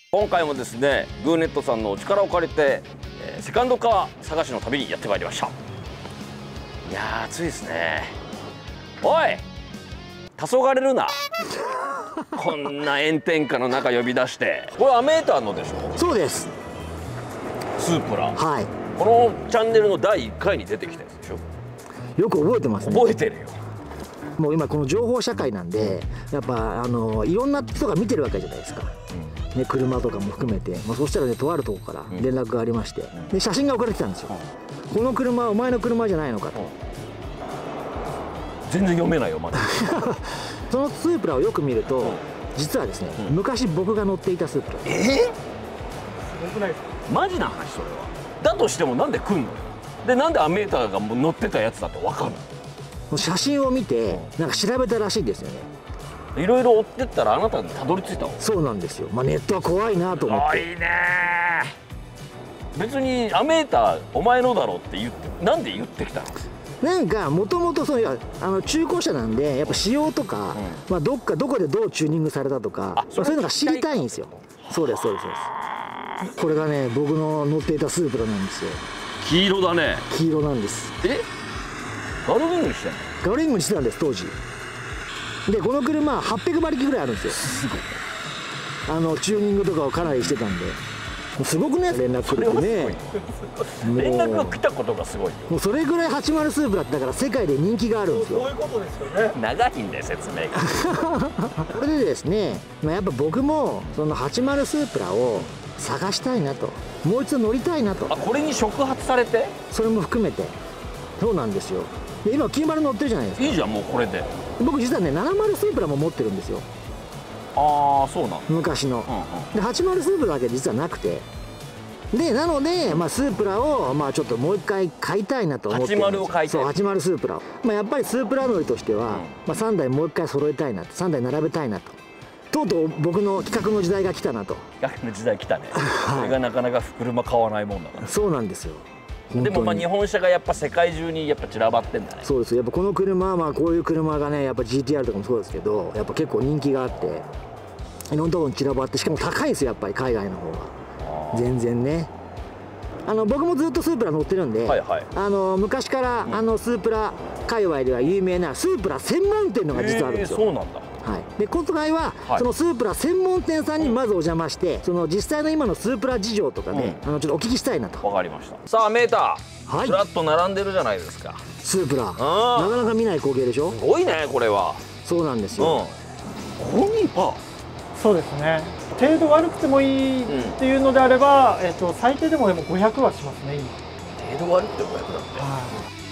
今回もですねグーネットさんのお力を借りて、セカンドカー探しの旅にやってまいりました。いやー暑いですね。おい黄昏るなこんな炎天下の中呼び出して。これアメーターのでしょ？ そうです。 スープラ。 はい。 このチャンネルの第1回に出てきたやつでしょ？ よく覚えてますね。 覚えてるよ。 もう今この情報社会なんで、やっぱいろんな人が見てるわけじゃないですか。ね、車とかも含めて、そしたらね、とあるとこから連絡がありまして、で写真が送られてきたんですよ。この車はお前の車じゃないのかと。 全然読めないよまだ。 そのスープラをよく見ると、実はですね、昔僕が乗っていたスープラ。 すごくないですか？マジな話それは。だとしてもなんで来んのよ。でなんでアメーターが乗ってたやつだと分かるの？ 写真を見てなんか調べたらしいんですよね。 いろいろ追ってったらあなたにたどり着いたの？そうなんですよ。ネットは怖いなと思って。 いいね。別にアメーターお前のだろうって言ってなんで言ってきたの？ なんかもともと中古車なんでやっぱ仕様とか、どこでどうチューニングされたとか、そういうのが知りたいんですよ。そうです。これがね僕の乗っていたスープラなんですよ。 黄色だね。 黄色なんです。 ガルウィングにしてんの？ ガルウィングにしてたんです当時。でこの車800馬力ぐらいあるんですよ。すごい。チューニングとかをかなりしてたんで。すごくね、連絡来るってね。 連絡が来たことがすごいよ。 もうそれぐらい80スープラってだから世界で人気があるんですよ。 そういうことですよね。 長いんで説明が。 これでですね、やっぱ僕もその80スープラを探したいなと、もう一度乗りたいなと。 これに触発されて？ それも含めて。そうなんですよ。で今90乗ってるじゃないですか。 いいじゃんもうこれで。 僕実はね70スープラも持ってるんですよ。 そうなの。 昔の。で80スープラだけ実はなくて。でなので、スープラをちょっともう一回買いたいなと思ってるんですよ。 80を買いたい。 そう80スープラを。やっぱりスープラ乗りとしては、3台もう一回揃えたいなと、3台並べたいなと。とうとう僕の企画の時代が来たなと。 企画の時代来たね。それがなかなか車買わないもんだから。 そうなんですよ。 でも日本車がやっぱ世界中にやっぱ散らばってんだね。 そうです。やっぱこの車はこういう車がねやっぱ GTR とかもそうですけどやっぱ結構人気があっていろんなところに散らばって、しかも高いんですよやっぱり海外の方が全然ね。僕もずっとスープラ乗ってるんで、昔からスープラ界隈では有名なスープラ専門店のが実はあるんですよ。 そうなんだ。 で今回はそのスープラ専門店さんにまずお邪魔して、その実際の今のスープラ事情とかね、ちょっとお聞きしたいなと。 わかりました。さあメーター、ずらっと並んでるじゃないですか。 スープラなかなか見ない光景でしょ。 すごいねこれは。 そうなんですよ。 コニパ。 そうですね。程度悪くてもいいっていうのであれば、最低でも500はしますね今。 程度悪くて500だって。